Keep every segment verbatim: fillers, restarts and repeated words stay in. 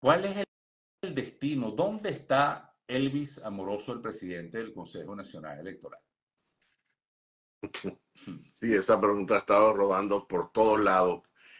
¿Cuál es el, el destino? ¿Dónde está Elvis Amoroso, el presidente del Consejo Nacional Electoral? Sí, esa pregunta ha estado rodando por todos lados.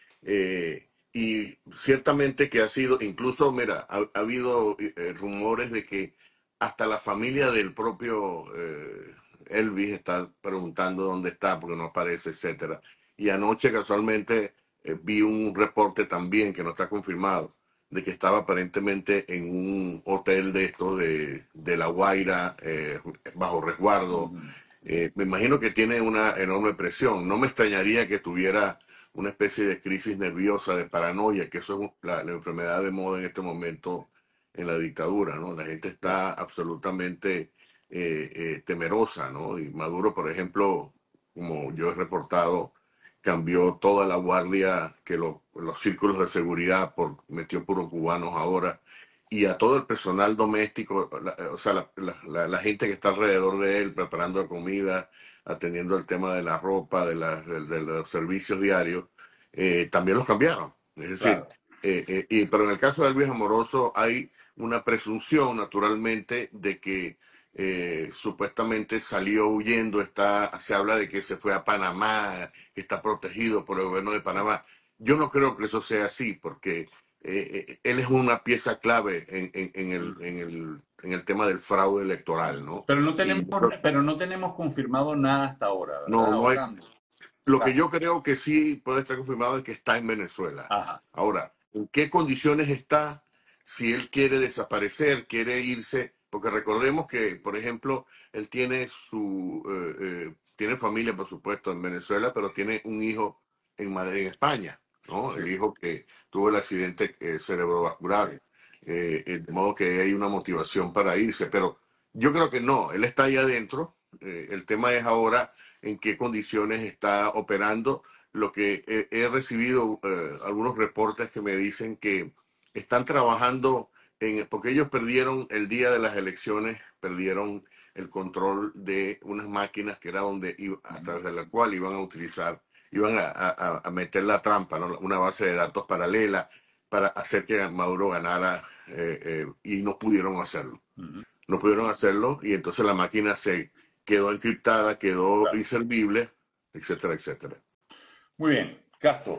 Eh, y ciertamente que ha sido, incluso, mira, ha, ha habido eh, rumores de que hasta la familia del propio eh, Elvis está preguntando dónde está porque no aparece, etcétera. Y anoche casualmente eh, vi un reporte también que no está confirmado de que estaba aparentemente en un hotel de estos de, de La Guaira, eh, bajo resguardo. Ujú. Eh, me imagino que tiene una enorme presión. No me extrañaría que tuviera una especie de crisis nerviosa, de paranoia, que eso es la, la enfermedad de moda en este momento en la dictadura, ¿no? La gente está absolutamente eh, eh, temerosa, ¿no? Y Maduro, por ejemplo, como yo he reportado, cambió toda la guardia, que lo- los círculos de seguridad, por, metió puros cubanos ahora, y a todo el personal doméstico, la- o sea, la, la- la- la gente que está alrededor de él, preparando comida, atendiendo el tema de la ropa, de, la- de- de los servicios diarios, eh, también los cambiaron. Es decir, Claro. eh, eh, y, pero en el caso de Elvis Amoroso hay una presunción, naturalmente, de que eh, supuestamente salió huyendo, está, se habla de que se fue a Panamá, que está protegido por el gobierno de Panamá. Yo no creo que eso sea así, porque eh, eh, él es una pieza clave en, en- en el, en, el, en el tema del fraude electoral, ¿no? Pero no tenemos, Y yo creo- pero no tenemos confirmado nada hasta ahora, no, ¿verdad, no hay. Orlando? Lo que Claro. yo creo que sí puede estar confirmado es que está en Venezuela. Ajá. Ahora, ¿en qué condiciones está? Si él quiere desaparecer, quiere irse, porque recordemos que, por ejemplo, él tiene su eh, eh, tiene familia, por supuesto, en Venezuela, pero tiene un hijo en Madrid, en España, ¿no? Sí, El hijo que tuvo el accidente eh, cerebrovascular. sí. Eh, eh, de modo que hay una motivación para irse, pero yo creo que no, él está ahí adentro. Eh, el tema es ahora en qué condiciones está operando. Lo que he, he recibido eh, algunos reportes que me dicen que están trabajando en, porque ellos perdieron el día de las elecciones, perdieron el control de unas máquinas que era donde iba- a Ujú. través de la cual iban a utilizar, iban a, a- a meter la trampa, ¿no? Una base de datos paralela para hacer que Maduro ganara eh, eh, y no pudieron hacerlo. Ujú. No pudieron hacerlo y entonces la máquina se quedó encriptada, quedó Claro. inservible, etcétera, etcétera. Muy bien, Castro.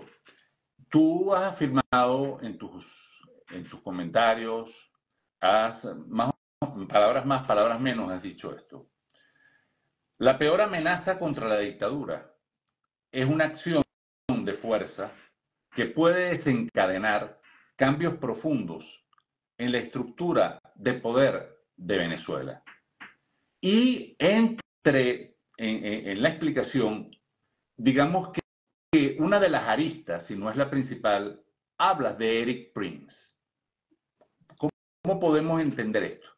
Tú has afirmado en tus, en tus comentarios, has más, palabras más, palabras menos, has dicho esto. La peor amenaza contra la dictadura es una acción de fuerza que puede desencadenar cambios profundos en la estructura de poder de Venezuela. Y entre en, en, en la explicación, digamos que una de las aristas, si no es la principal, hablas de Eric Prince. ¿Cómo, cómo podemos entender esto?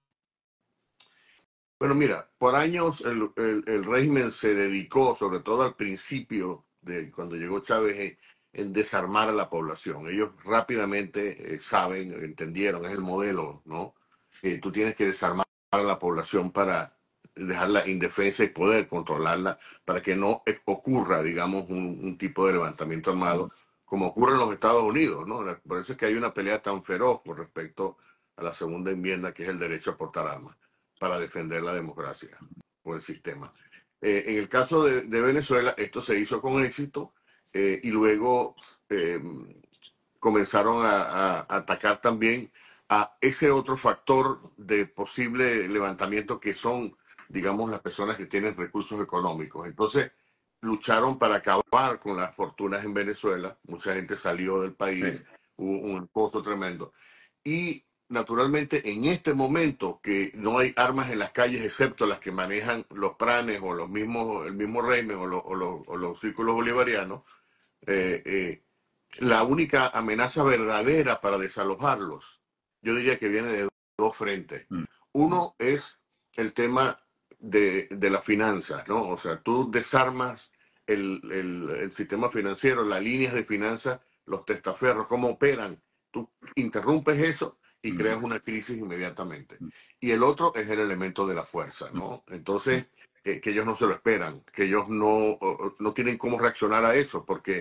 Bueno, mira, por años el, el- el régimen se dedicó, sobre todo al principio de cuando llegó Chávez, en, en desarmar a la población. Ellos rápidamente eh, saben, entendieron, es el modelo, ¿no? Eh, tú tienes que desarmar a la población para dejarla indefensa y poder controlarla para que no eh, ocurra, digamos, un, un tipo de levantamiento armado como ocurre en los Estados Unidos, ¿no? Por eso es que hay una pelea tan feroz con respecto a la segunda enmienda, que es el derecho a portar armas para defender la democracia o el sistema. Eh, en el caso de, de, Venezuela, esto se hizo con éxito eh, y luego eh, comenzaron a, a, atacar también a ese otro factor de posible levantamiento que son, digamos, las personas que tienen recursos económicos. Entonces, lucharon para acabar con las fortunas en Venezuela. Mucha gente salió del Sí. país, hubo un pozo tremendo. Y naturalmente, en este momento que no hay armas en las calles excepto las que manejan los pranes o los mismos, el mismo régimen o, lo, o, lo, o los círculos bolivarianos, eh, eh, la única amenaza verdadera para desalojarlos, yo diría que viene de dos frentes. Mm. Uno es el tema de, de las finanzas, ¿no? O sea, tú desarmas el, el, el sistema financiero, las líneas de finanzas, los testaferros, cómo operan. Tú interrumpes eso y Mm. creas una crisis inmediatamente. Y el otro es el elemento de la fuerza, ¿no? Entonces, eh, que ellos no se lo esperan, que ellos no, no tienen cómo reaccionar a eso, porque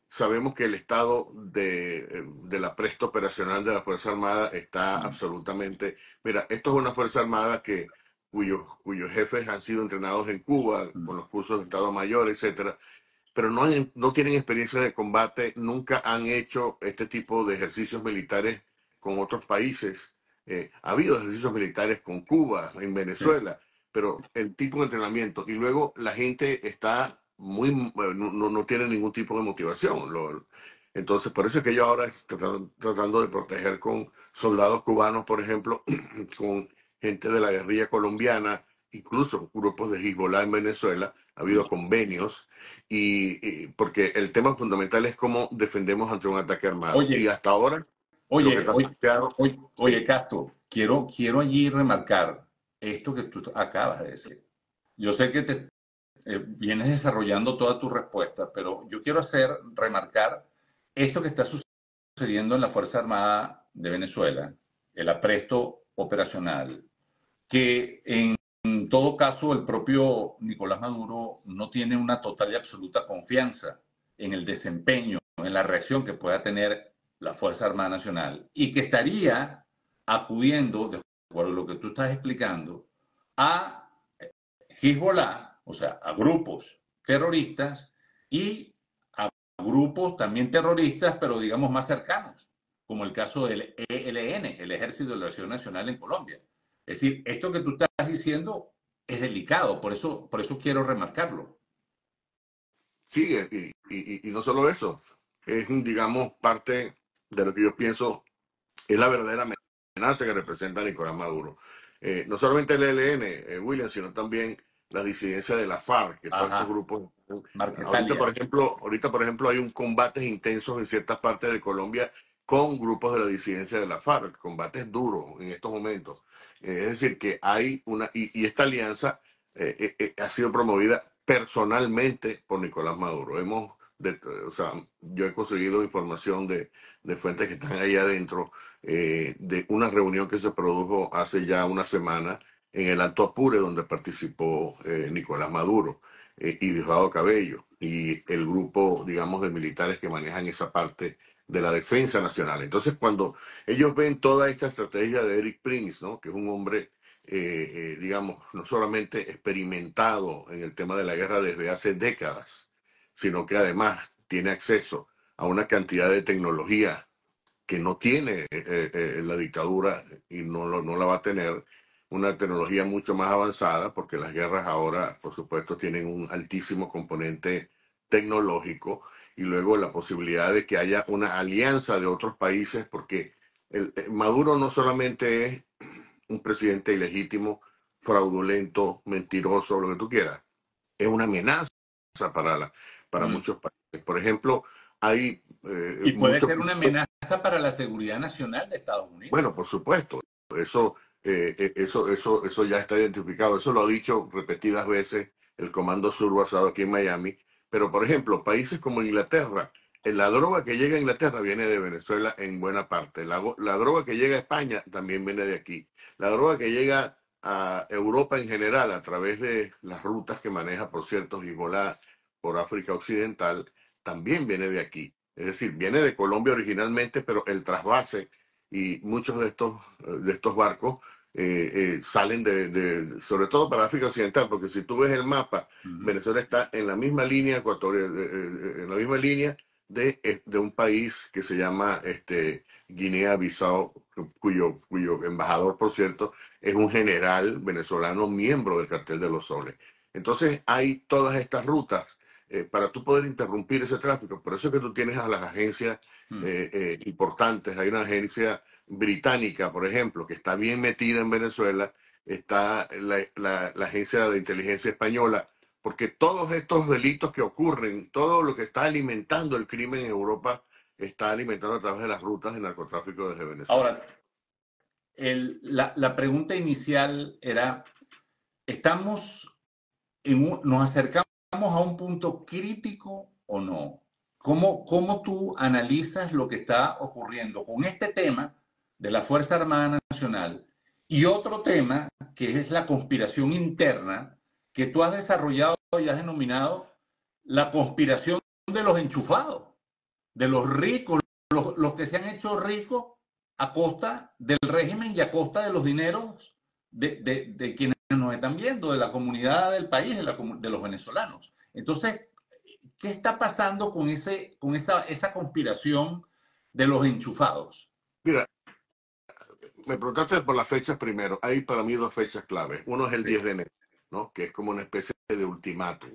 sabemos que el estado de, de la presta operacional de la Fuerza Armada está Mm, absolutamente... Mira, esto es una Fuerza Armada que, cuyos, cuyos jefes han sido entrenados en Cuba con mm, los cursos de Estado Mayor, etcétera, pero no, han- no tienen experiencia de combate, nunca han hecho este tipo de ejercicios militares con otros países. Eh, ha habido ejercicios militares con Cuba, en sí. Venezuela, pero el tipo de entrenamiento. Y luego la gente está muy, bueno, no, no- no tiene ningún tipo de motivación. Lo- entonces, por eso es que yo ahora estoy tratando, tratando de proteger con soldados cubanos, por ejemplo, con gente de la guerrilla colombiana, incluso grupos de Hezbollah en Venezuela. Ha Mm. habido convenios y, y- porque el tema fundamental es cómo defendemos ante un ataque armado. Y Oye, hasta ahora, lo que oye, está oye, planteado, oye, oye, sí, Castro, quiero, quiero allí remarcar esto que tú acabas de decir. Yo sé que te eh, vienes desarrollando toda tu respuesta, pero yo quiero hacer, remarcar esto que está sucediendo en la Fuerza Armada de Venezuela, el apresto operacional, que en, en todo caso el propio Nicolás Maduro no tiene una total y absoluta confianza en el desempeño, en la reacción que pueda tener la Fuerza Armada Nacional y que estaría acudiendo, de acuerdo a lo que tú estás explicando, a Hezbollah, o sea, a grupos terroristas y a grupos también terroristas, pero digamos más cercanos, como el caso del E L N, el Ejército de Liberación Nacional en Colombia. Es decir, esto que tú estás diciendo es delicado, por eso, por eso quiero remarcarlo. sigue. Y, y, y no solo eso, es, digamos, parte de lo que yo pienso es la verdadera amenaza que representa Nicolás Maduro. Eh, no solamente el E L N, eh, William, sino también la disidencia de la FARC, que todos estos Ajá, grupos... Ahorita, Marquetalia. por ejemplo, ahorita, por ejemplo, hay un combates intensos en ciertas partes de Colombia con grupos de la disidencia de la FARC, combates duros en estos momentos. Eh, es decir, que hay una... Y, y esta alianza eh, eh, eh, ha sido promovida personalmente por Nicolás Maduro. Hemos... de- o sea, yo he conseguido información de, de fuentes que están ahí adentro eh, de una reunión que se produjo hace ya una semana en el Alto Apure, donde participó eh, Nicolás Maduro eh, y Diosdado Cabello y el grupo, digamos, de militares que manejan esa parte de la defensa nacional. Entonces, cuando ellos ven toda esta estrategia de Eric Prince, ¿no? Que es un hombre, eh, eh, digamos, no solamente experimentado en el tema de la guerra desde hace décadas, sino que además tiene acceso a una cantidad de tecnología que no tiene eh, eh, la dictadura y no, lo- no la va a tener, una tecnología mucho más avanzada, porque las guerras ahora, por supuesto, tienen un altísimo componente tecnológico, y luego la posibilidad de que haya una alianza de otros países, porque el, eh, Maduro no solamente es un presidente ilegítimo, fraudulento, mentiroso, lo que tú quieras, es una amenaza para, la, para Mm. muchos países. Por ejemplo, hay eh, Y puede muchos... ser una amenaza para la seguridad nacional de Estados Unidos. Bueno, por supuesto, eso, eh, eh, eso, eso, eso ya está identificado. Eso lo ha dicho repetidas veces el Comando Sur basado aquí en Miami. Pero, por ejemplo, países como Inglaterra, eh, la droga que llega a Inglaterra viene de Venezuela en buena parte. La, go- la droga que llega a España también viene de aquí. La droga que llega a Europa en general a través de las rutas que maneja, por cierto, Hezbollah por África Occidental, también viene de aquí. Es decir, viene de Colombia originalmente, pero el trasvase y muchos de estos, de estos barcos eh, eh, salen de, de- sobre todo para África Occidental, porque si tú ves el mapa, Ujú. Venezuela está en la misma línea ecuatorial, eh, eh, en la misma línea de, eh, de un país que se llama este, Guinea-Bissau, cuyo, cuyo embajador, por cierto, es un general venezolano miembro del Cartel de los Soles. Entonces hay todas estas rutas eh, para tú poder interrumpir ese tráfico. Por eso es que tú tienes a las agencias Mm. eh, eh, importantes. Hay una agencia británica, por ejemplo, que está bien metida en Venezuela, está la, la- la agencia de inteligencia española, porque todos estos delitos que ocurren, todo lo que está alimentando el crimen en Europa, está alimentando a través de las rutas de narcotráfico desde Venezuela. Ahora, el- la, la pregunta inicial era, ¿estamos en un- nos acercamos a un punto crítico o no? ¿Cómo, cómo tú analizas lo que está ocurriendo con este tema de la Fuerza Armada Nacional y otro tema que es la conspiración interna que tú has desarrollado y has denominado la conspiración de los enchufados? de los ricos, los, los que se han hecho ricos a costa del régimen y a costa de los dineros de, de, de quienes nos están viendo, de la comunidad del país, de, la, de los venezolanos. Entonces, ¿qué está pasando con, ese, con esa, esa conspiración de los enchufados? Mira, me preguntaste por las fechas primero. Hay para mí dos fechas claves. Uno es el Sí. diez de enero, ¿no? Que es como una especie de ultimátum.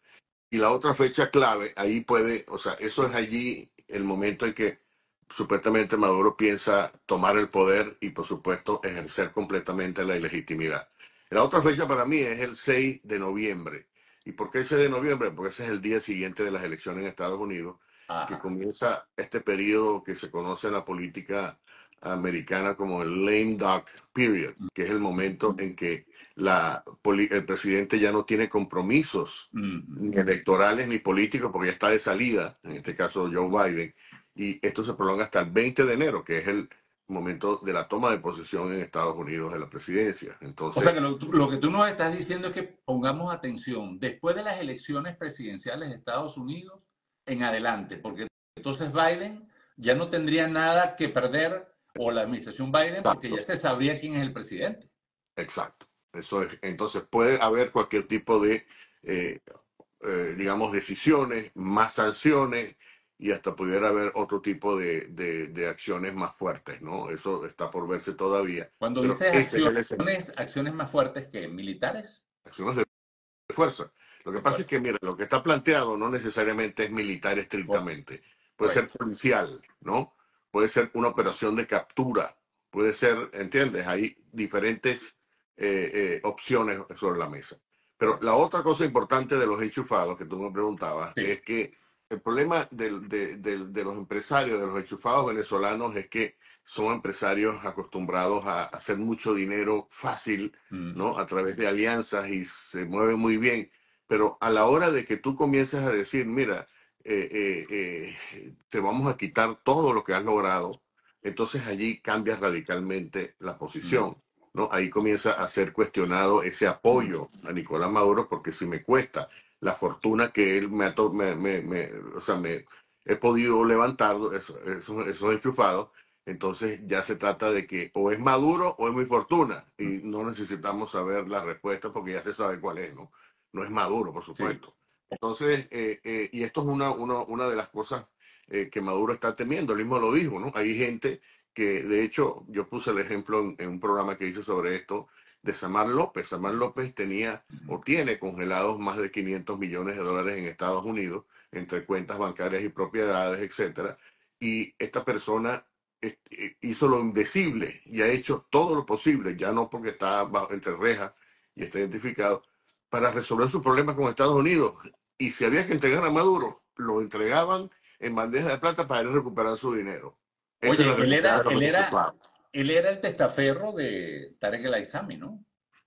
Y la otra fecha clave, ahí puede, o sea, eso es allí el momento en que supuestamente Maduro piensa tomar el poder y, por supuesto, ejercer completamente la ilegitimidad. La otra fecha para mí es el seis de noviembre. ¿Y por qué el seis de noviembre? Porque ese es el día siguiente de las elecciones en Estados Unidos, que Ajá. comienza este periodo que se conoce en la política americana como el lame duck period, que es el momento en que la, el presidente ya no tiene compromisos Mm-hmm. ni electorales ni políticos porque ya está de salida, en este caso Joe Biden, y esto se prolonga hasta el veinte de enero, que es el momento de la toma de posesión en Estados Unidos de la presidencia. O sea Entonces, que lo, lo, que tú nos estás diciendo es que pongamos atención después de las elecciones presidenciales de Estados Unidos en adelante, porque entonces Biden ya no tendría nada que perder, o la administración Biden, porque ya exacto, se sabría quién es el presidente. exacto. Eso es, entonces puede haber cualquier tipo de, eh, eh, digamos, decisiones, más sanciones y hasta pudiera haber otro tipo de, de, de acciones más fuertes, ¿no? Eso está por verse todavía, Cuando pero dices ese es el escenario. acciones, acciones más fuertes que militares, Acciones de fuerza. Lo que de pasa es fuerza. que, mira, lo que está planteado no necesariamente es militar estrictamente. Puede ser Correcto. policial, ¿no? Puede ser una operación de captura. Puede ser, ¿entiendes? Hay diferentes eh, eh, opciones sobre la mesa. Pero Correcto. la otra cosa importante de los enchufados que tú me preguntabas Sí. es que el problema del- de, de- de los empresarios, de los enchufados venezolanos, es que son empresarios acostumbrados a hacer mucho dinero fácil, Mm-hmm. ¿no? A través de alianzas y se mueve muy bien. Pero a la hora de que tú comiences a decir, mira, eh, eh, eh, te vamos a quitar todo lo que has logrado, entonces allí cambia radicalmente la Mm-hmm. posición, ¿no? Ahí comienza a ser cuestionado ese apoyo a Nicolás Maduro, porque si me cuesta la fortuna que él me ha, to- me, me- me- o sea, me he podido levantar, eso- eso- esos enchufados, entonces ya se trata de que o es Maduro o es mi fortuna y no necesitamos saber la respuesta porque ya se sabe cuál es, ¿no? No es Maduro, por Sí. supuesto. Entonces, eh, eh, y esto es una, una, una de las cosas eh, que Maduro está temiendo, él mismo lo dijo, ¿no? Hay gente que, de hecho, yo puse el ejemplo en, en un programa que hice sobre esto de Samar López. Samar López tenía o tiene congelados más de quinientos millones de dólares en Estados Unidos entre cuentas bancarias y propiedades, etcétera. Y esta persona este, hizo lo indecible y ha hecho todo lo posible, ya no porque está bajo, entre rejas y está identificado, para resolver sus problemas con Estados Unidos. Y si había que entregar a Maduro, lo entregaban en bandeja de plata para él recuperar su dinero. Esa es la Oye, él realidad era, de los él era, venezolanos. él era el testaferro de Tarek El Aissami, ¿no?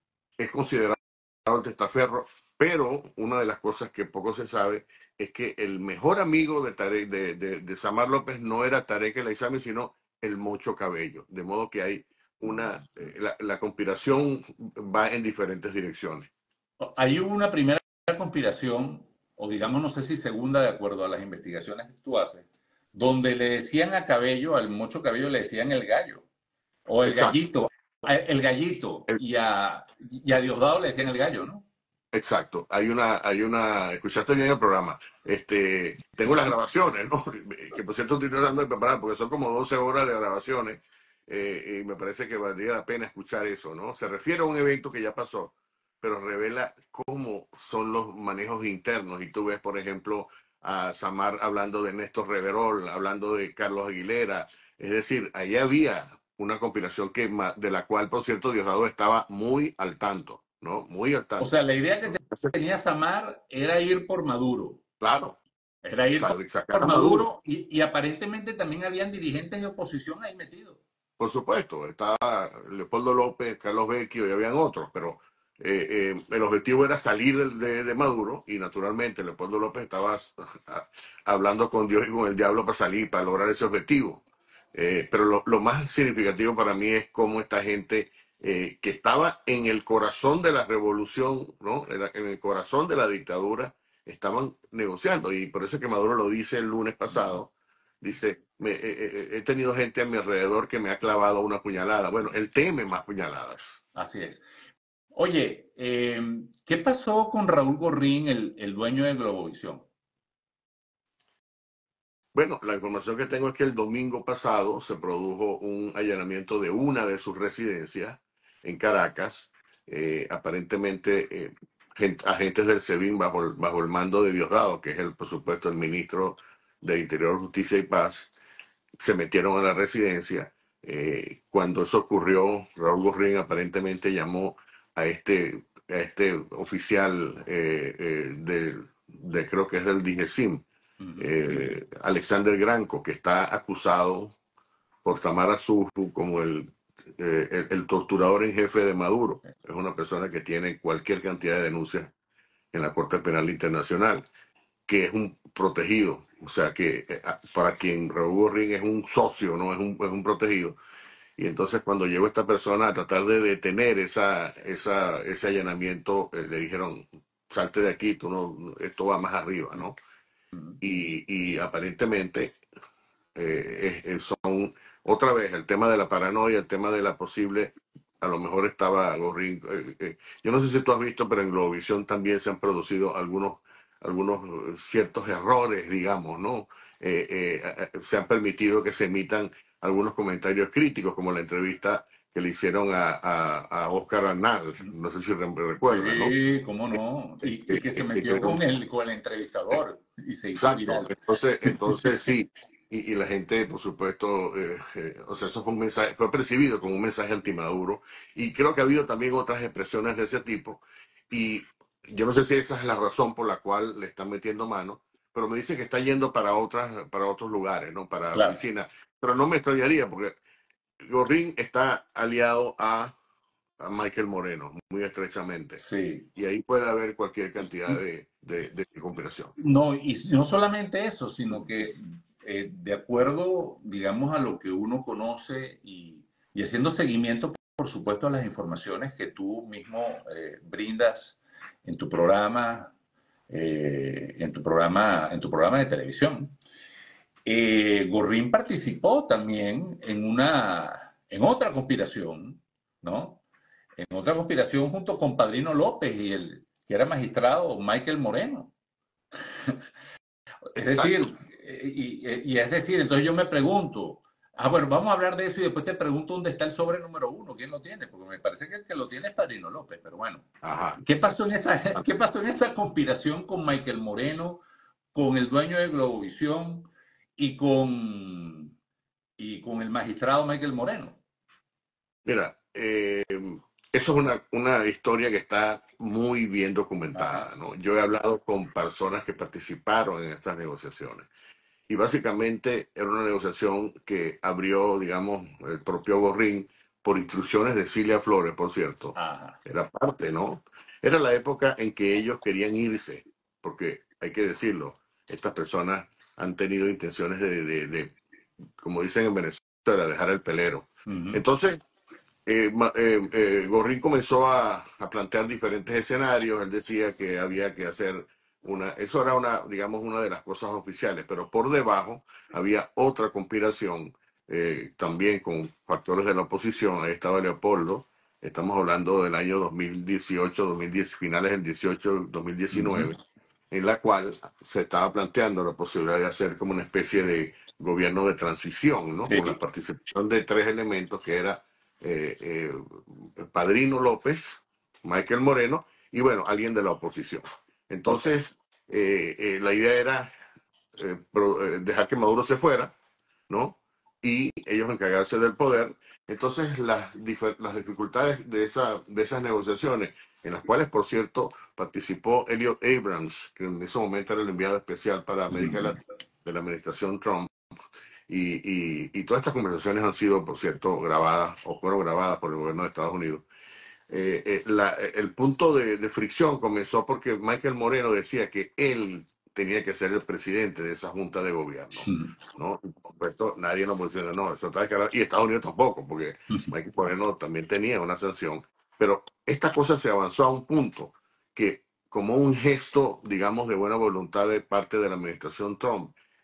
Es considerado el testaferro, pero una de las cosas que poco se sabe es que el mejor amigo de, Tarek, de, de, de Samar López no era Tarek El Aissami, sino el Mocho Cabello. De modo que hay una, eh, la, la conspiración va en diferentes direcciones. Ahí hubo una primera conspiración, o digamos, no sé si segunda, de acuerdo a las investigaciones que tú haces, donde le decían a Cabello, al Mocho Cabello, le decían el gallo, o el Exacto. gallito, el gallito, y a, y a Diosdado le decían el gallo, ¿no? Exacto, hay una, hay una, escuchaste bien el programa. Este, tengo las grabaciones, ¿no? Que por cierto estoy tratando de preparar porque son como doce horas de grabaciones eh, y me parece que valdría la pena escuchar eso, ¿no? Se refiere a un evento que ya pasó, pero revela cómo son los manejos internos. Y tú ves, por ejemplo, a Samar hablando de Néstor Reverol, hablando de Carlos Aguilera. Es decir, ahí había una conspiración que, ma- de la cual, por cierto, Diosdado estaba muy al tanto, ¿no? Muy al O sea, tanto. la idea que tenía Samar era ir por Maduro, Claro, era ir por, sal- sacar por a Maduro. Maduro, y, y aparentemente también habían dirigentes de oposición ahí metidos. Por supuesto, estaba Leopoldo López, Carlos Vecchio y habían otros, pero eh, eh, el objetivo era salir de, de- de Maduro y naturalmente Leopoldo López estaba ah, hablando con Dios y con el diablo para salir, para lograr ese objetivo. Eh, pero lo, lo más significativo para mí es cómo esta gente eh, que estaba en el corazón de la revolución, ¿no? En, la- en el corazón de la dictadura, estaban negociando. Y por eso es que Maduro lo dice el lunes pasado, Dice, me- eh, eh, he tenido gente a mi alrededor que me ha clavado una puñalada. Bueno, él teme más puñaladas. Así es. Oye, eh, ¿qué pasó con Raúl Gorrín, el, el dueño de Globovisión? Bueno, la información que tengo es que el domingo pasado se produjo un allanamiento de una de sus residencias en Caracas. Eh, aparentemente, eh, gen- agentes del SEBIN bajo el, bajo el mando de Diosdado, que es el, por supuesto, el ministro de Interior, Justicia y Paz, se metieron a la residencia. Eh, cuando eso ocurrió, Raúl Gorrín aparentemente llamó a este, a este oficial eh, eh, de, de- creo que es del DIGESIM, Ujú. eh, Alexander Granco, que está acusado por Tamara Suju como el, eh, el, el torturador en jefe de Maduro. Es una persona que tiene cualquier cantidad de denuncias en la Corte Penal Internacional, que es un protegido. O sea que eh, para quien Raúl Gorrín es un socio, no es un, es un protegido. Y entonces cuando llegó esta persona a tratar de detener esa, esa, ese allanamiento, eh, le dijeron, salte de aquí, tú no, esto va más arriba, ¿no? Ujú. Y, y aparentemente eh, es- es- son otra vez el tema de la paranoia, el tema de la posible, a lo mejor estaba Gorrín. Eh, eh, yo no sé si tú has visto, pero en Globovisión también se han producido algunos, algunos eh, ciertos errores, digamos, ¿no? Eh, eh, eh, se han permitido que se emitan algunos comentarios críticos, como la entrevista que le hicieron a, a, a Oscar Arnal, no sé si re- recuerdas, ¿no? Sí, cómo no. Eh, Y, y eh, que se eh, metió ellos- con el, con el entrevistador y se hizo Exacto, viral. entonces, entonces sí, y, y la gente, por supuesto, eh, eh, o sea, eso fue un mensaje, fue percibido como un mensaje antimaduro, y creo que ha habido también otras expresiones de ese tipo, y yo no sé si esa es la razón por la cual le están metiendo mano, pero me dice que está yendo para otras, para otros lugares, ¿no? Para Claro. oficinas, pero no me extrañaría, porque Gorrín está aliado a, a Michael Moreno, muy estrechamente, Sí. y ahí puede haber cualquier cantidad de, de, de conspiración. No, y no solamente eso, sino que eh, de acuerdo, digamos, a lo que uno conoce y, y haciendo seguimiento, por supuesto, a las informaciones que tú mismo eh, brindas en tu programa, eh, en tu programa, en tu programa de televisión. Eh, Gorrín participó también en una, en otra conspiración, ¿no? En otra conspiración junto con Padrino López y el que era magistrado Michael Moreno. Es decir, Exacto. y, y, es decir, entonces yo me pregunto, ah, bueno, vamos a hablar de eso y después te pregunto dónde está el sobre número uno, quién lo tiene, porque me parece que el que lo tiene es Padrino López, pero bueno, Ajá. ¿qué pasó en esa, qué pasó en esa conspiración con Michael Moreno, con el dueño de Globovisión y con, y con el magistrado Michael Moreno? Mira, eh, eso es una, una historia que está muy bien Ajá. documentada, ¿no? Yo he hablado con personas que participaron en estas negociaciones y básicamente era una negociación que abrió, digamos, el propio Gorrín por instrucciones de Cilia Flores, por cierto. Ajá. Era parte, ¿no? Era la época en que ellos querían irse, porque hay que decirlo, estas personas han tenido intenciones de, de, de como dicen en Venezuela, dejar el pelero. Uh-huh. Entonces, eh, ma- eh, eh, Gorrín comenzó a, a plantear diferentes escenarios. Él decía que había que hacer una, eso era una, digamos, una de las cosas oficiales, pero por debajo había otra conspiración, eh, también con factores de la oposición. Ahí estaba Leopoldo. Estamos hablando del año dos mil dieciocho, dos mil diez, finales del dieciocho, Uh-huh. dos mil diecinueve, en la cual se estaba planteando la posibilidad de hacer como una especie de gobierno de transición, ¿no? Sí. Con la participación de tres elementos que era eh, eh, Padrino López, Michael Moreno y bueno, alguien de la oposición. Ok. Entonces, eh, eh, la idea era eh, pro, eh, dejar que Maduro se fuera, ¿no? Y ellos encargarse del poder. Entonces, las, las dificultades de, esa, de esas negociaciones, en las cuales, por cierto, participó Elliot Abrams, que en ese momento era el enviado especial para América Uh-huh. Latina de la administración Trump, y, y, y todas estas conversaciones han sido, por cierto, grabadas o fueron grabadas por el gobierno de Estados Unidos. Eh, eh, la, el punto de, de fricción comenzó porque Michael Moreno decía que él tenía que ser el presidente de esa junta de gobierno, ¿no? Y por supuesto, nadie nos menciona, no, eso está descarado, y Estados Unidos tampoco, porque Michael Moreno también tenía una sanción, pero esta cosa se avanzó a un punto que, como un gesto, digamos, de buena voluntad de parte de la administración Trump,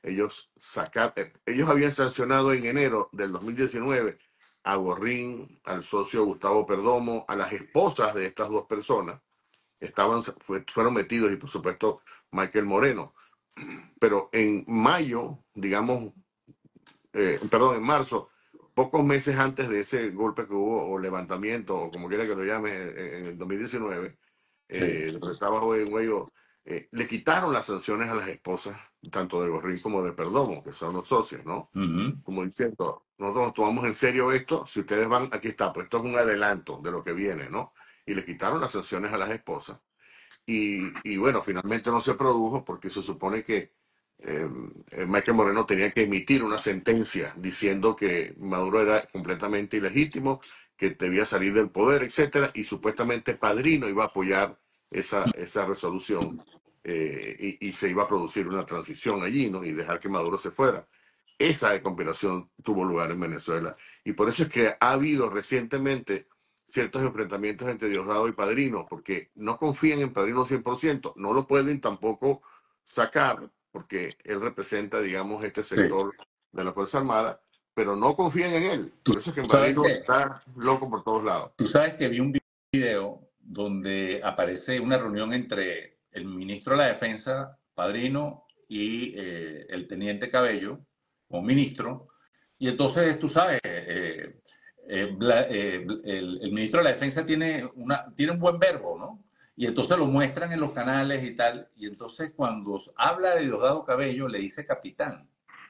ellos sacar, eh, ellos habían sancionado en enero del dos mil diecinueve a Gorrín, al socio Gustavo Perdomo, a las esposas de estas dos personas, estaban, fue- fueron metidos y por supuesto Michael Moreno. Pero en mayo, digamos, eh, perdón, en marzo, pocos meses antes de ese golpe que hubo, o levantamiento, o como quiera que lo llame, en, en el dos mil diecinueve, Sí. eh, lo que estaba en Guaidó, eh, le quitaron las sanciones a las esposas, tanto de Gorrín como de Perdomo, que son los socios, ¿no? Ujú. Como diciendo, nosotros nos tomamos en serio esto, si ustedes van, aquí está, pues esto es un adelanto de lo que viene, ¿no? Y le quitaron las sanciones a las esposas. Y, y bueno, finalmente no se produjo porque se supone que eh, eh, Michael Moreno tenía que emitir una sentencia diciendo que Maduro era completamente ilegítimo, que debía salir del poder, etcétera, y supuestamente Padrino iba a apoyar esa, esa resolución, eh, y, y se iba a producir una transición allí, ¿no? Y dejar que Maduro se fuera. Esa conspiración tuvo lugar en Venezuela y por eso es que ha habido recientemente ciertos enfrentamientos entre Diosdado y Padrino, porque no confían en Padrino cien por ciento, no lo pueden tampoco sacar, porque él representa, digamos, este Sí. sector de la Fuerza Armada, pero no confían en él. Tú Por eso es que sabes Padrino que, está loco por todos lados. tú sabes que vi un video donde aparece una reunión entre el ministro de la Defensa, Padrino, y eh, el teniente Cabello, o ministro, y entonces tú sabes, eh, eh, Bla- eh, el, el ministro de la Defensa tiene, una, tiene un buen verbo, ¿no? Y entonces lo muestran en los canales y tal, y entonces cuando habla de Diosdado Cabello le dice capitán,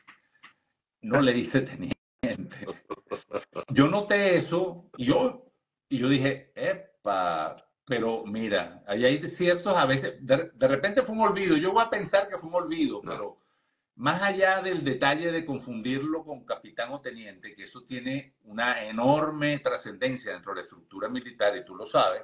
no le dice teniente. Yo noté eso y yo, y yo dije, epa, pero mira, ahí hay ciertos, a veces, de, de repente fue un olvido, yo voy a pensar que fue un olvido, No, pero más allá del detalle de confundirlo con capitán o teniente, que eso tiene una enorme trascendencia dentro de la estructura militar, y tú lo sabes,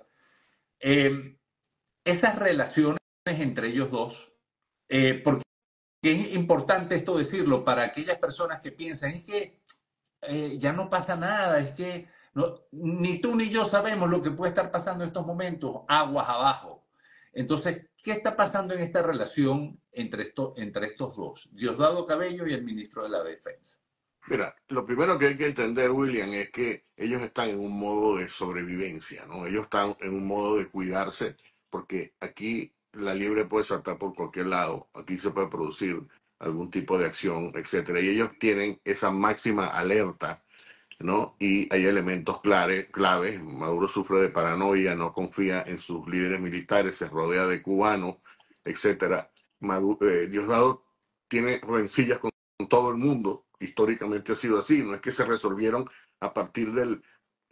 eh, esas relaciones entre ellos dos, eh, porque es importante esto decirlo para aquellas personas que piensan, es que eh, ya no pasa nada, es que no, ni tú ni yo sabemos lo que puede estar pasando en estos momentos, aguas abajo. Entonces, ¿qué está pasando en esta relación entre, esto, entre estos dos? Diosdado Cabello y el ministro de la Defensa. mira, lo primero que hay que entender, William, es que ellos están en un modo de sobrevivencia, ¿no? Ellos están en un modo de cuidarse, porque aquí la liebre puede saltar por cualquier lado, aquí se puede producir algún tipo de acción, etcétera. Y ellos tienen esa máxima alerta, ¿no? Y hay elementos clave, claves. Maduro sufre de paranoia, no confía en sus líderes militares, se rodea de cubanos, etcétera. Maduro, eh, Diosdado tiene rencillas con, con todo el mundo. Históricamente ha sido así. No es que se resolvieron a partir del,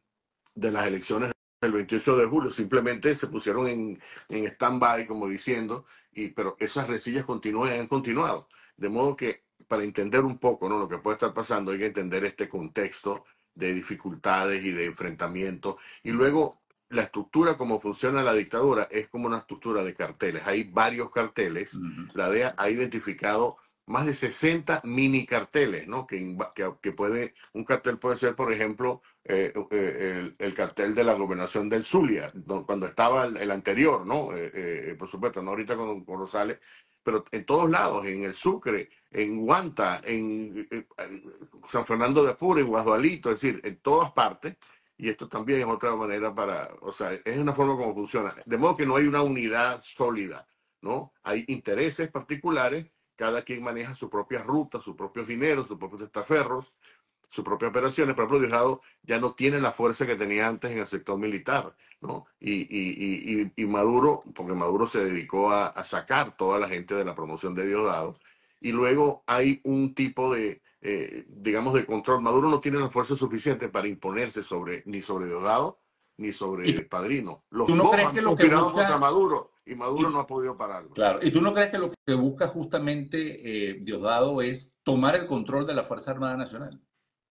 de las elecciones del veintiocho de julio, simplemente se pusieron en, en stand-by, como diciendo, y, pero esas resillas continúan y han continuado. De modo que para entender un poco, ¿no?, lo que puede estar pasando, hay que entender este contexto de dificultades y de enfrentamientos. Y luego la estructura, como funciona la dictadura, es como una estructura de carteles. Hay varios carteles. Uh-huh. La D E A ha identificado más de sesenta mini carteles, ¿no? Que, que, que puede, un cartel puede ser, por ejemplo, eh, eh, el, el, cartel de la gobernación del Zulia, no, cuando estaba el, el anterior, ¿no? Eh, eh, por supuesto, no ahorita con, con Rosales, pero en todos lados, en el Sucre, en Guanta, en, en, en San Fernando de Apure, en Guadualito, es decir, en todas partes. Y esto también es otra manera para, o sea, es una forma como funciona. De modo que no hay una unidad sólida, ¿no? Hay intereses particulares, cada quien maneja su propia ruta, sus propios dineros, sus propios testaferros, sus propias operaciones. Por ejemplo, Diosdado ya no tiene la fuerza que tenía antes en el sector militar, ¿no? Y, y, y, y Maduro, porque Maduro se dedicó a, a sacar toda la gente de la promoción de Diosdado, y luego hay un tipo de, eh, digamos, de control. Maduro no tiene la fuerza suficiente para imponerse sobre ni sobre Diosdado ni ¿Y sobre Padrino. tú Los no dos crees han que lo que conspirado contra busca, Maduro y Maduro no y, ha podido pararlo. claro, y tú no crees que lo que busca justamente eh, Diosdado es tomar el control de la Fuerza Armada Nacional?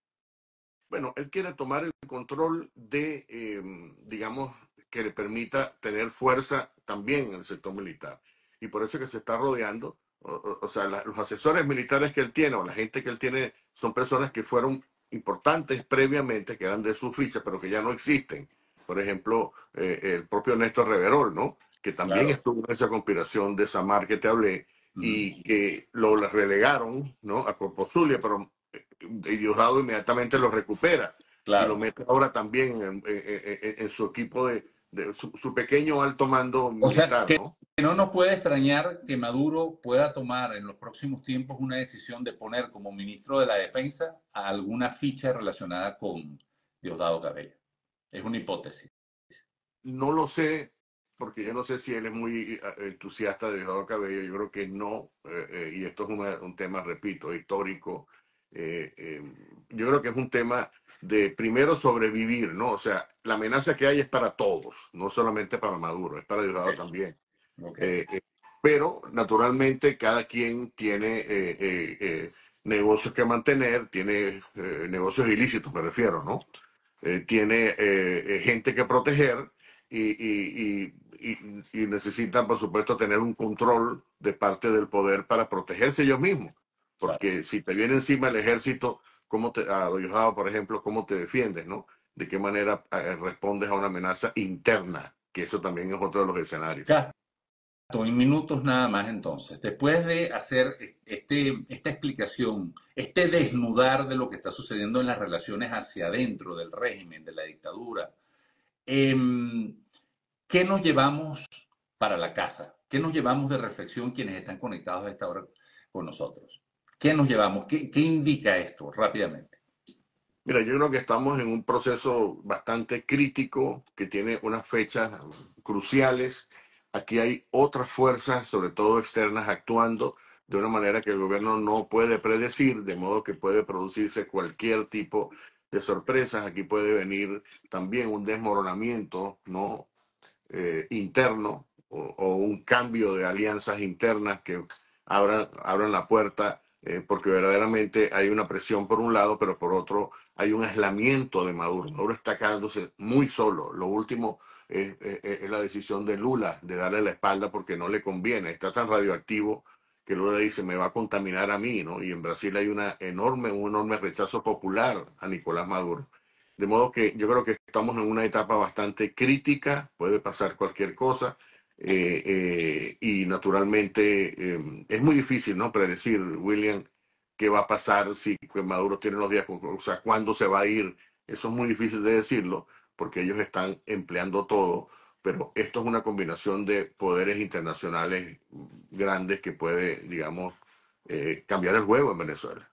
Bueno, él quiere tomar el control de, eh, digamos, que le permita tener fuerza también en el sector militar. Y por eso es que se está rodeando, o, o, o sea, la, los asesores militares que él tiene o la gente que él tiene son personas que fueron importantes previamente, que eran de su ficha, pero que ya no existen. Por ejemplo, eh, el propio Néstor Reverol, ¿no? Que también Claro. estuvo en esa conspiración de Samar que te hablé, Ujú. y que lo relegaron, ¿no? A Corpo Zulia, pero eh, Diosdado inmediatamente lo recupera y lo Claro. mete ahora también en, en- en- en su equipo de, de su, su pequeño alto mando O sea, militar, que ¿no? que no nos puede extrañar que Maduro pueda tomar en los próximos tiempos una decisión de poner como ministro de la Defensa a alguna ficha relacionada con Diosdado Cabello. Es una hipótesis. No lo sé, porque yo no sé si él es muy eh, entusiasta de Diosdado Cabello, yo creo que no, eh, eh, y esto es una- un tema, repito, histórico. eh, eh, yo creo que es un tema de primero sobrevivir, ¿no? O sea, la amenaza que hay es para todos, no solamente para Maduro, es para Ok, Diosdado también. ok, Eh, eh, pero naturalmente cada quien tiene eh, eh, eh, negocios que mantener, tiene eh, negocios ilícitos, me refiero, ¿no? Eh, tiene eh, eh, gente que proteger y, y, y, y, y necesitan, por supuesto, tener un control de parte del poder para protegerse ellos mismos. claro. Porque si te viene encima el ejército, ¿cómo te, a Diosdado, por ejemplo, cómo te defiendes, ¿no? ¿De qué manera eh, respondes a una amenaza interna? Que eso también es otro de los escenarios. Castro, en minutos nada más entonces. Después de hacer este, esta explicación, este desnudar de lo que está sucediendo en las relaciones hacia adentro del régimen, de la dictadura, eh, ¿qué nos llevamos para la casa? ¿Qué nos llevamos de reflexión quienes están conectados a esta hora con nosotros? ¿Qué nos llevamos? ¿Qué, qué indica esto rápidamente? Mira, yo creo que estamos en un proceso bastante crítico que tiene unas fechas cruciales. Aquí hay otras fuerzas, sobre todo externas, actuando de una manera que el gobierno no puede predecir, de modo que puede producirse cualquier tipo de sorpresas. Aquí puede venir también un desmoronamiento, ¿no? eh, interno o, o, un cambio de alianzas internas que abran, abran la puerta, eh, porque verdaderamente hay una presión por un lado, pero por otro hay un aislamiento de Maduro. Maduro está quedándose muy solo. Lo último es, es, es la decisión de Lula de darle la espalda porque no le conviene. Está tan radioactivo que Lula dice, me va a contaminar a mí, ¿no? Y en Brasil hay una enorme, un enorme rechazo popular a Nicolás Maduro. De modo que yo creo que estamos en una etapa bastante crítica, puede pasar cualquier cosa, eh, eh, y naturalmente eh, es muy difícil, ¿no? Predecir, William, qué va a pasar si que Maduro tiene los días, o sea, cuándo se va a ir. Eso es muy difícil de decirlo porque ellos están empleando todo, pero esto es una combinación de poderes internacionales grandes que puede, digamos, eh, cambiar el juego en Venezuela.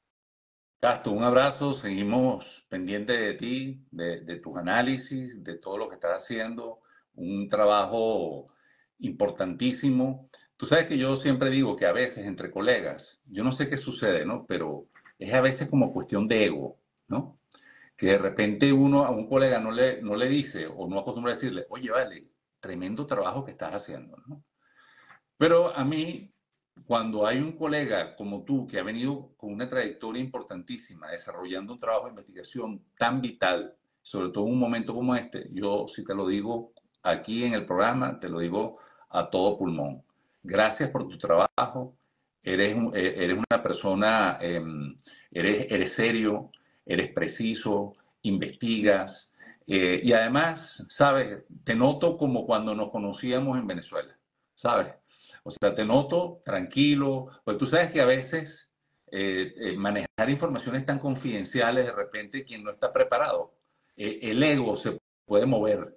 Castro, un abrazo, seguimos pendientes de ti, de, de tus análisis, de todo lo que estás haciendo, un trabajo importantísimo. Tú sabes que yo siempre digo que a veces entre colegas, yo no sé qué sucede, ¿no? Pero es a veces como cuestión de ego, ¿no? Que de repente uno a un colega no le, no le dice o no acostumbra a decirle, oye, vale, tremendo trabajo que estás haciendo, ¿no? Pero a mí, cuando hay un colega como tú que ha venido con una trayectoria importantísima, desarrollando un trabajo de investigación tan vital, sobre todo en un momento como este, yo si te lo digo aquí en el programa, te lo digo a todo pulmón. Gracias por tu trabajo, eres, eh, eres una persona, eh, eres, eres serio, eres preciso, investigas, eh, y además, sabes, te noto como cuando nos conocíamos en Venezuela, ¿sabes? O sea, te noto tranquilo, pues tú sabes que a veces eh, eh, manejar informaciones tan confidenciales, de repente quien no está preparado, eh, el ego se puede mover,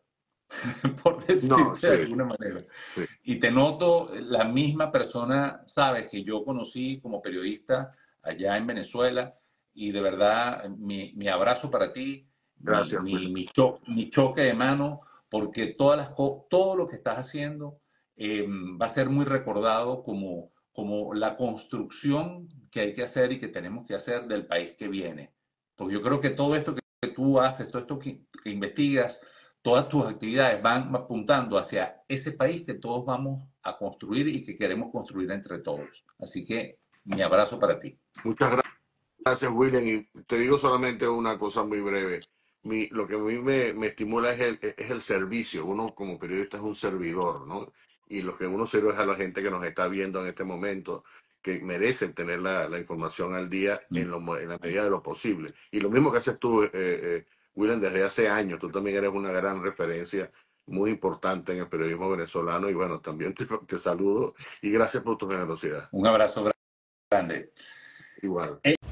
por No, decirte de sí, alguna manera. sí. Y te noto la misma persona, sabes, que yo conocí como periodista allá en Venezuela, y de verdad mi, mi abrazo para ti, mi, Gracias, mi, William. mi, cho mi choque de mano, porque todas las todo lo que estás haciendo eh, va a ser muy recordado como, como la construcción que hay que hacer y que tenemos que hacer del país que viene. Porque yo creo que todo esto que, que tú haces, todo esto que, que investigas, todas tus actividades van apuntando hacia ese país que todos vamos a construir y que queremos construir entre todos. Así que mi abrazo para ti. Muchas gracias. Gracias, William. Y te digo solamente una cosa muy breve. Mi, lo que a mí me, me estimula es el, es el servicio. Uno como periodista es un servidor, ¿no? Y lo que uno sirve es a la gente que nos está viendo en este momento, que merecen tener la, la información al día en, lo, en la medida de lo posible. Y lo mismo que haces tú, eh, eh, William, desde hace años. Tú también eres una gran referencia muy importante en el periodismo venezolano y bueno, también te, te saludo y gracias por tu generosidad. Un abrazo grande. Igual.